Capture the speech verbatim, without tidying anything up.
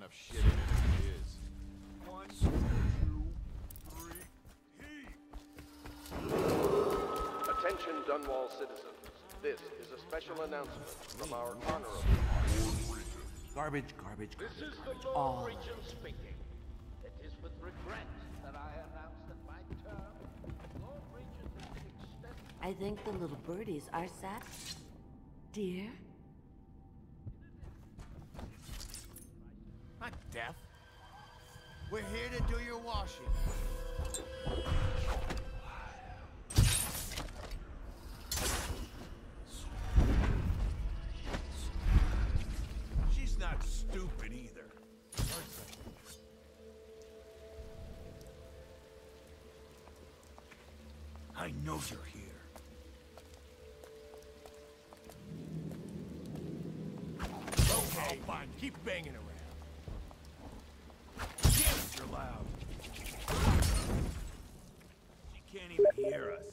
enough shit in it as it is. One, two, three, heat! Attention Dunwall citizens. This is a special announcement from our honorable Garbage, garbage, garbage. This is garbage. the Lord All Regent speaking. It is with regret that I announce that my term, Lord Regent, is extended. I think the little birdies are sad. Dear? Not deaf. We're here to do your washing. She's not stupid either. I know you're here. Okay, fine. Keep banging around. Damn it, you're loud. She can't even hear us.